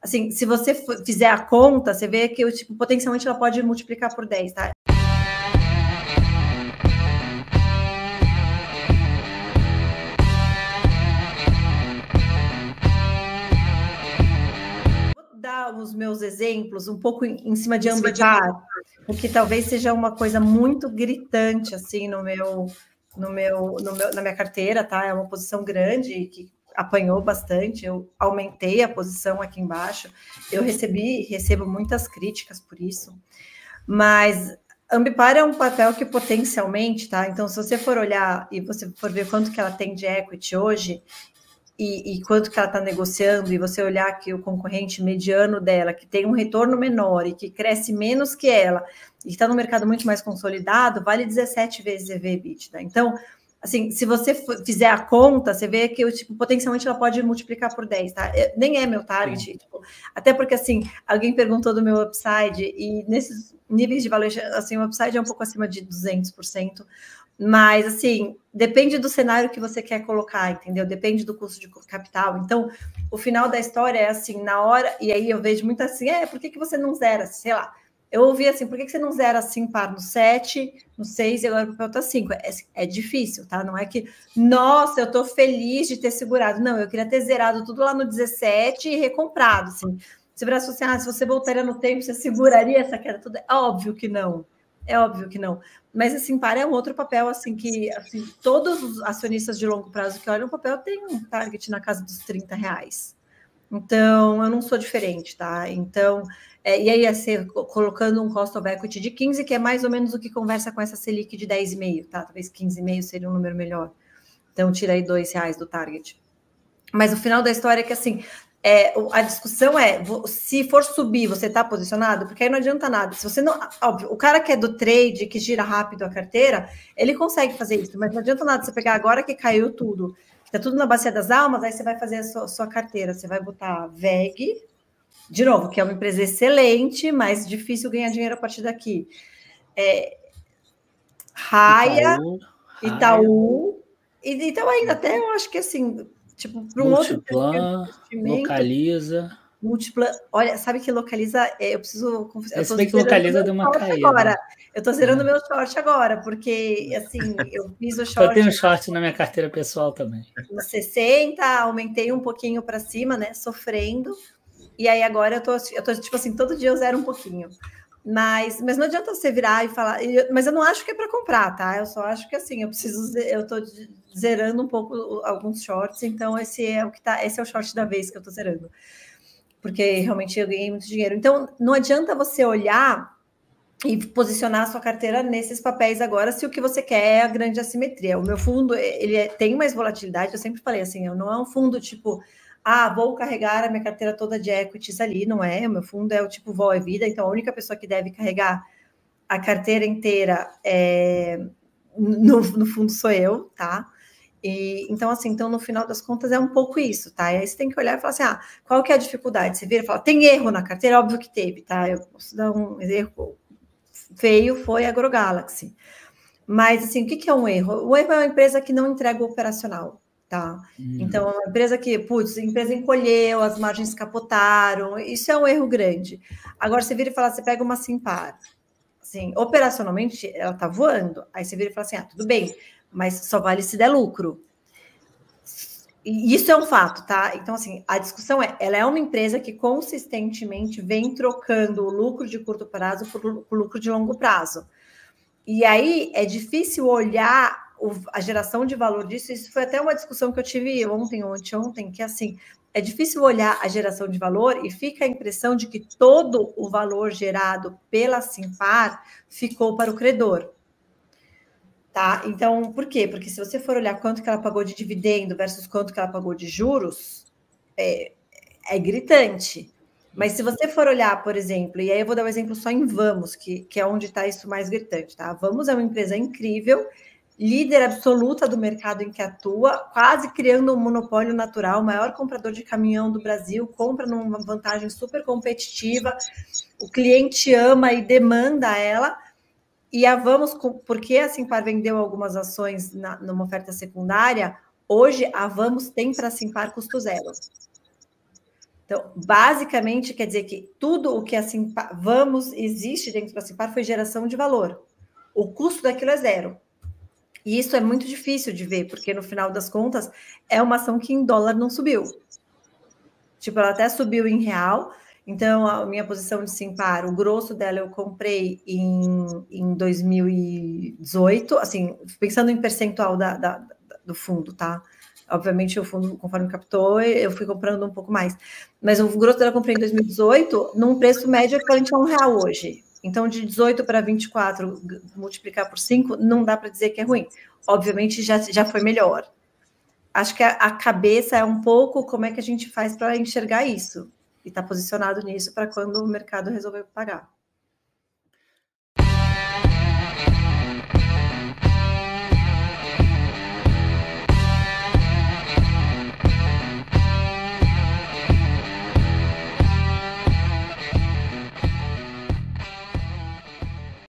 assim, se você fizer a conta, você vê que tipo, potencialmente ela pode multiplicar por 10, tá? Vou dar os meus exemplos um pouco em cima de Ambipar, porque talvez seja uma coisa muito gritante assim na minha carteira, tá? É uma posição grande que apanhou bastante. Eu aumentei a posição aqui embaixo. Eu recebo muitas críticas por isso, mas Ambipar é um papel que potencialmente, tá? Então, se você for olhar e você for ver quanto que ela tem de equity hoje e quanto que ela está negociando, e você olhar que o concorrente mediano dela, que tem um retorno menor e que cresce menos que ela, e está no mercado muito mais consolidado, vale 17 vezes EV/EBITDA. Então, assim, se você fizer a conta, você vê que tipo, potencialmente ela pode multiplicar por 10, tá? Nem é meu target, tipo, até porque, assim, alguém perguntou do meu upside, e nesses níveis de valor, assim, o upside é um pouco acima de 200%, mas, assim, depende do cenário que você quer colocar, entendeu? Depende do custo de capital. Então, o final da história é assim, na hora... E aí eu vejo muito assim, por que você não zera? Sei lá, eu ouvi assim, por que você não zera assim, par no 7, no 6 e agora o papel tá 5? É difícil, tá? Não é que, nossa, eu tô feliz de ter segurado. Não, eu queria ter zerado tudo lá no 17 e recomprado, assim. Se você voltaria no tempo, você seguraria essa queda toda? É óbvio que não. É óbvio que não. Mas, assim, para é um outro papel, assim, que assim, todos os acionistas de longo prazo que olham o papel têm um target na casa dos R$30. Então, eu não sou diferente, tá? Então, e aí, assim, colocando um cost of equity de 15, que é mais ou menos o que conversa com essa Selic de 10,5, tá? Talvez 15,5 seria um número melhor. Então, tira aí R$2 do target. Mas o final da história é que, assim, a discussão é, se for subir, você está posicionado? Porque aí não adianta nada. Se você não... Óbvio, o cara que é do trade, que gira rápido a carteira, ele consegue fazer isso, mas não adianta nada você pegar agora que caiu tudo, que está tudo na bacia das almas, aí você vai fazer a sua carteira, você vai botar VEG, de novo, que é uma empresa excelente, mas difícil ganhar dinheiro a partir daqui. Raia, Itaú, e então ainda até eu acho que, assim... Tipo, para um outro Localiza. Múltipla. Olha, sabe que Localiza? Eu preciso confessar. Se bem que Localiza deu uma caída. Agora. Eu estou zerando meu short agora, porque, assim, eu fiz o short. Eu tenho short na minha carteira pessoal também. No 60, aumentei um pouquinho para cima, né? Sofrendo. E aí agora eu tô, tipo assim, todo dia eu zero um pouquinho. Mas não adianta você virar e falar. Mas eu não acho que é para comprar, tá? Eu só acho que assim, eu tô zerando um pouco alguns shorts, então esse é o short da vez que eu tô zerando. Porque realmente eu ganhei muito dinheiro. Então, não adianta você olhar e posicionar a sua carteira nesses papéis agora, se o que você quer é a grande assimetria. O meu fundo, ele tem mais volatilidade, eu sempre falei assim, não é um fundo tipo... vou carregar a minha carteira toda de equities ali, não é? O meu fundo é o tipo vol e vida, então a única pessoa que deve carregar a carteira inteira no fundo sou eu, tá? Então, assim, no final das contas é um pouco isso, tá? E aí você tem que olhar e falar assim, qual que é a dificuldade? Você vira e fala, tem erro na carteira? Óbvio que teve, tá? Eu posso dar um erro feio, foi a AgroGalaxy. Mas, assim, o que é um erro? O erro é uma empresa que não entrega o operacional, tá? Então, uma empresa que, a empresa encolheu, as margens capotaram, isso é um erro grande. Agora, você vira e fala, você pega uma Simpar, assim, operacionalmente, ela tá voando, aí você vira e fala assim, tudo bem, mas só vale se der lucro. E isso é um fato, tá? Então, assim, a discussão ela é uma empresa que consistentemente vem trocando o lucro de curto prazo por lucro de longo prazo. E aí é difícil olhar a geração de valor disso. Isso foi até uma discussão que eu tive ontem, que assim, é difícil olhar a geração de valor e fica a impressão de que todo o valor gerado pela Simpar ficou para o credor. Tá? Então, por quê? Porque se você for olhar quanto que ela pagou de dividendo versus quanto que ela pagou de juros, é gritante. Mas se você for olhar, por exemplo, e aí eu vou dar um exemplo só em Vamos, que é onde está isso mais gritante, tá? Vamos é uma empresa incrível, líder absoluta do mercado em que atua, quase criando um monopólio natural, maior comprador de caminhão do Brasil, compra numa vantagem super competitiva, o cliente ama e demanda ela. E a Vamos, porque a Simpar vendeu algumas ações numa oferta secundária, hoje a Vamos tem para a Simpar custo zero. Então, basicamente, quer dizer que tudo o que a Simpar existe dentro da Simpar foi geração de valor. O custo daquilo é zero. E isso é muito difícil de ver, porque no final das contas é uma ação que em dólar não subiu. Tipo, ela até subiu em real. Então, a minha posição de Simpar, o grosso dela eu comprei em 2018, assim, pensando em percentual do fundo, tá? Obviamente, o fundo, conforme captou, eu fui comprando um pouco mais. Mas o grosso dela eu comprei em 2018, num preço médio equivalente a R$1 hoje. Então, de 18 para 24, multiplicar por 5, não dá para dizer que é ruim. Obviamente, já foi melhor. Acho que a cabeça é um pouco como é que a gente faz para enxergar isso. E estar posicionado nisso para quando o mercado resolver pagar.